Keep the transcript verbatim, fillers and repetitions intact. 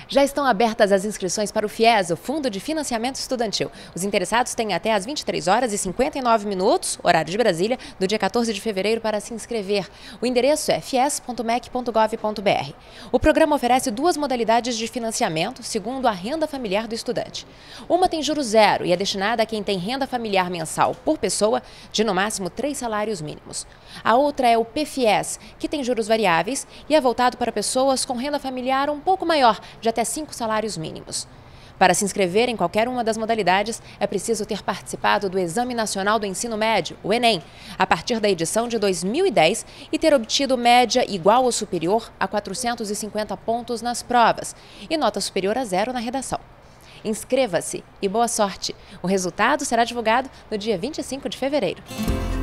Já estão abertas as inscrições para o FIES, o Fundo de Financiamento Estudantil. Os interessados têm até às vinte e três horas e cinquenta e nove minutos, horário de Brasília, do dia quatorze de fevereiro para se inscrever. O endereço é fies ponto mec ponto gov ponto br. O programa oferece duas modalidades de financiamento, segundo a renda familiar do estudante. Uma tem juros zero e é destinada a quem tem renda familiar mensal por pessoa de no máximo três salários mínimos. A outra é o PFIES, que tem juros variáveis e é voltado para pessoas com renda familiar um pouco maior, de até cinco salários mínimos. Para se inscrever em qualquer uma das modalidades, é preciso ter participado do Exame Nacional do Ensino Médio, o Enem, a partir da edição de dois mil e dez e ter obtido média igual ou superior a quatrocentos e cinquenta pontos nas provas e nota superior a zero na redação. Inscreva-se e boa sorte! O resultado será divulgado no dia vinte e cinco de fevereiro.